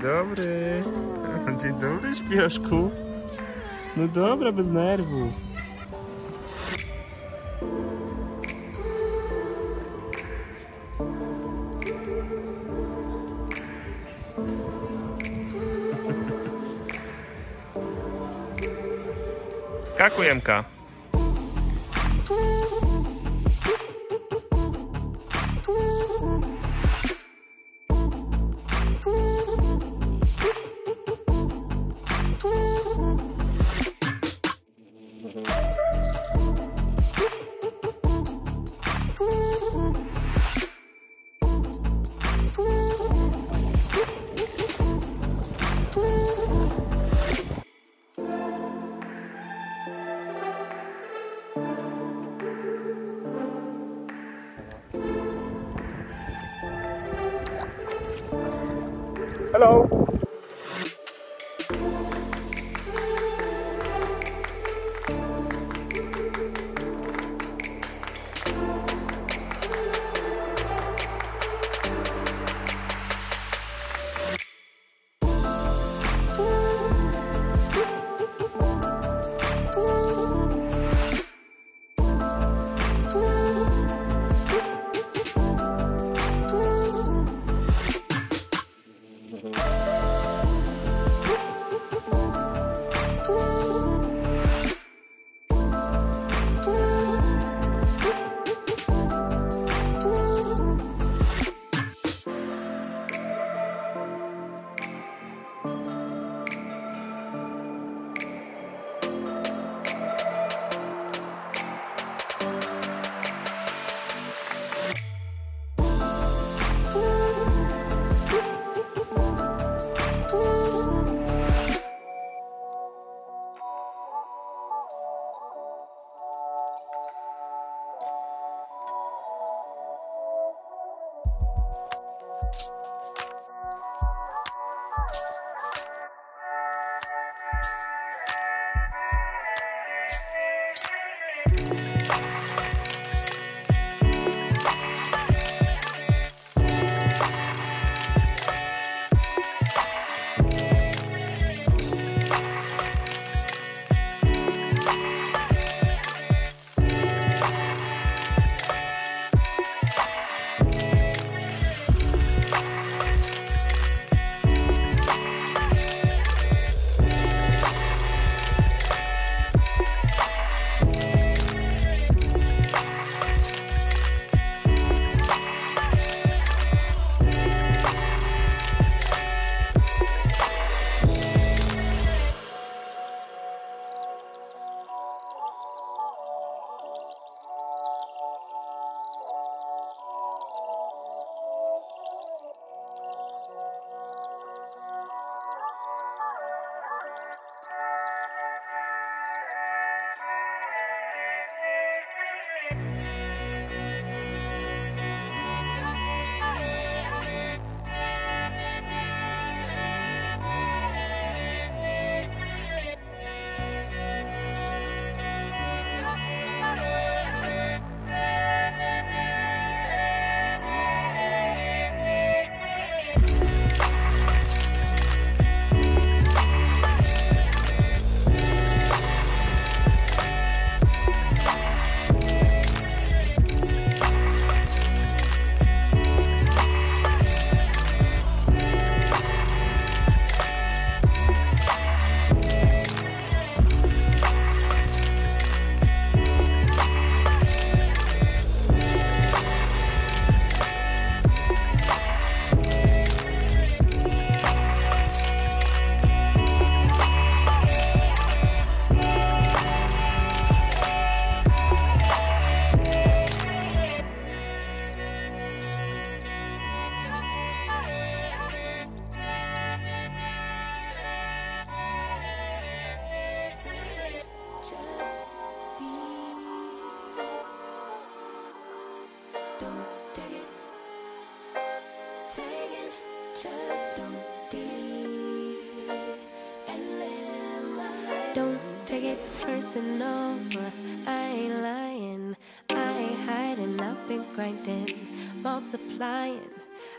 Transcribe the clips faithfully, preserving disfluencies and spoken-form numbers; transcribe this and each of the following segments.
dobry. Dzień dobry, śpioszku. No dobra, bez nerwów. Skakuj, Emka. Hello. Don't take it personal, I ain't lying, I ain't hiding, I've been grinding, multiplying.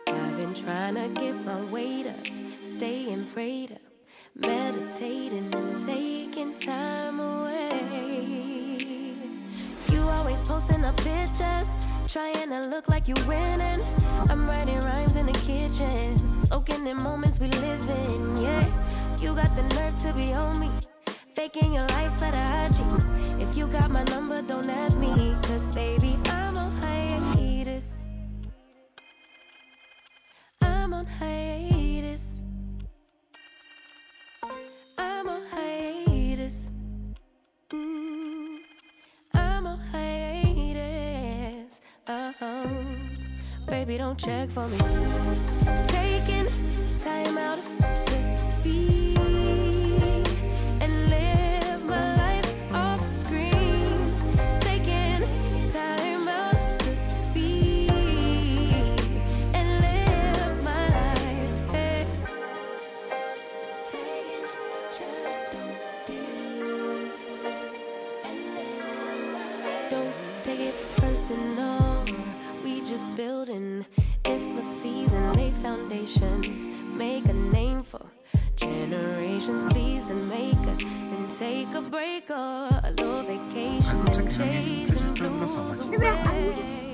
I've been trying to get my weight up, staying prayed up, meditating and taking time away. You always posting up pictures, trying to look like you winning. I'm writing rhymes in the kitchen, soaking in moments we live in, yeah. You got the nerve to be on me, faking your life for the I G. If you got my number, don't add me, cause baby, I'm on hiatus. I'm on hiatus. I'm on hiatus. Mm, I'm on hiatus. Uh-huh. Baby, don't check for me. Taking time out to be and live my life off screen. Taking time out to be and live my life. Hey. Taking just don't be and live my life. Don't take it personal. We just building. It's my season, lay foundation. Make a name for generations, please, and make a then take a break or a little vacation and chasing blues away.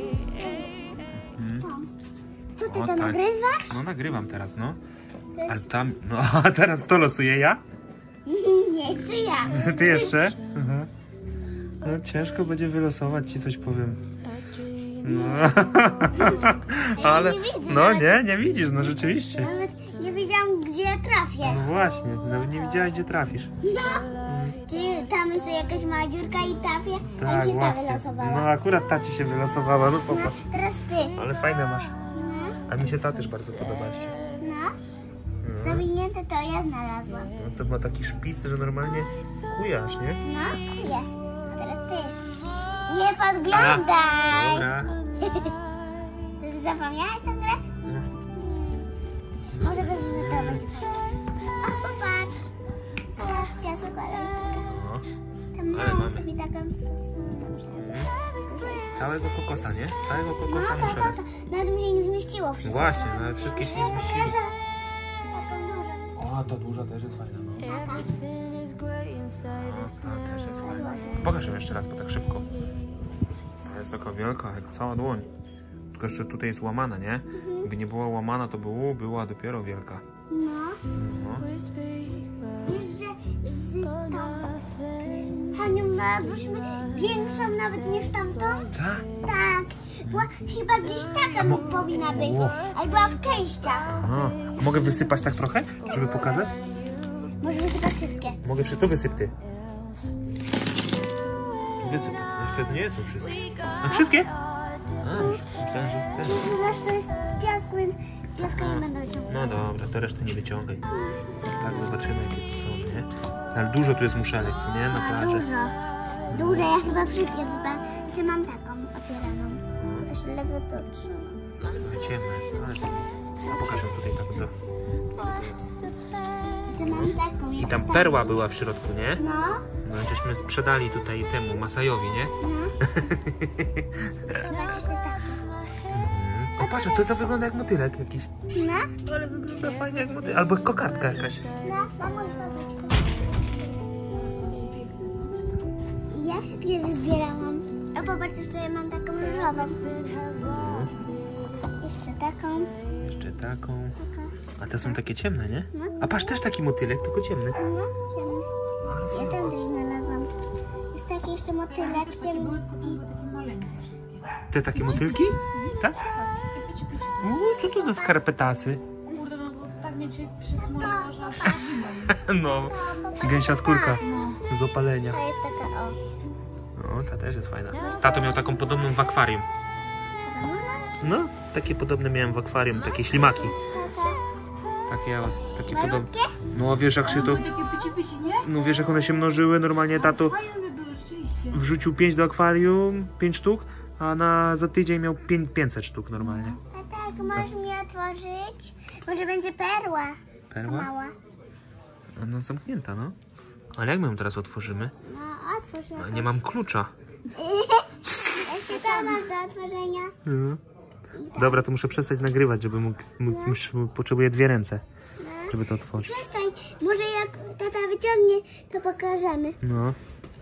Co ty O, to tak. nagrywasz? No nagrywam teraz, no. Ale tam, no a teraz to losuję ja? Nie, czy ja? Ty jeszcze? Aha. No ciężko będzie wylosować ci, coś powiem. No. Ale, no nie, nie widzisz, no rzeczywiście. Nawet nie wiedziałam, gdzie trafię. No właśnie, nawet nie widziałeś, gdzie trafisz. No, czy tam jest jakaś mała dziurka i trafię? A Tak, mi się ta właśnie. wylosowała. No akurat ta ci się wylosowała, no popatrz. Teraz ty. Ale fajne masz. No, A mi się ta też bardzo podoba jeszcze. no. Zawinięte to ja znalazłam. No to ma taki szpic, że normalnie kujasz, nie? No, nie. A teraz ty. Nie podglądaj. Dobra. Ty zapomniałeś tę grę? No. Może byśmy to będzie. O, popatrz. Teraz piasek, ale No. tam Ale mam mamy. sobie taką... Całego kokosa, nie? Całego No, kokosa muszę. kokosa. Nawet mi się nie zmieściło wszystko. Właśnie, nawet wszystkie się nie zmieściły. Taką dużą. O, ta duża też jest fajna. No. Everything is great inside this Ta też jest fajna. Pokaż ją jeszcze raz, bo tak szybko. To jest taka wielka, jak cała dłoń. Tylko jeszcze tutaj jest łamana, nie? Gdyby nie była łamana, to by u, była dopiero wielka. No. No. we speak, but Wiesz, że z tą nothing. Hanią znalazłyśmy większą nawet niż tamtą? Tak? Tak. Była chyba gdzieś taka Mo- powinna być. O. Ale była w częściach. Aha. Mogę wysypać tak trochę, żeby pokazać? Może być chyba wszystkie. Mogę przy to wysyp ty. Wysyp. Jeszcze to nie są wszystkie. A wszystkie? A, myślałem, że ten. Zobacz, to jest piasku, więc piaska nie będę wyciągać. No dobra, to resztę nie wyciągaj. Tak, zobaczymy, jakie to są, nie? Ale dużo tu jest muszelek, co nie? Na A, plaży. dużo. Duże, ja chyba wszystkie wybrałam. Jeszcze mam taką otwieraną. Myślę, że to trzymam. Ale ciemno jest, ale to... A pokażę tutaj tak do... Że mam taką. I jak tam stara. perła była w środku, nie? No. No żeśmy sprzedali tutaj temu Masajowi, nie? No. Zobaczcie takie. Mhm. O patrz, to, to wygląda jak motylek jakiś. No. Ale wygląda fajnie jak motylek. Albo kokardka jakaś. No, pomóż babeczko. Ja wszystkie wyzbierałam. O, popatrz, jeszcze ja mam taką różową. Jeszcze taką. Jeszcze taką. Taka. A te są takie ciemne, nie? No. A patrz, też taki motylek, tylko ciemny. No, ciemny. Ja ten też znalazłam. Jest taki jeszcze motylek ciemny. Te takie motylki? Tak? Uuu, co to za skarpetasy? Kurde, no bo tak mnie cię przysmoliło, że aż zimno. No, gęsia skórka z opalenia. To jest taka, o. No, ta też jest fajna. Tato miał taką podobną w akwarium. No, takie podobne miałem w akwarium, takie ślimaki. Takie, takie podobne. No, wiesz jak się to... Były takie pyci-pyci, nie? No, wiesz jak one się mnożyły? Normalnie tato Fajne by były, rzeczywiście. wrzucił pięć do akwarium, pięć sztuk, a na za tydzień miał pię- pięćset sztuk normalnie. A tak, możesz mi otworzyć? Może będzie perła. Perła? Mała. No, zamknięta, no. Ale jak my ją teraz otworzymy? No, otwórz ją. Nie mam klucza. Jeszcze to masz do otworzenia. No. Dobra, to muszę przestać nagrywać, żeby mógł, mógł, mógł potrzebuję dwie ręce, żeby to otworzyć. Przestań, może jak tata wyciągnie, to pokażemy. No.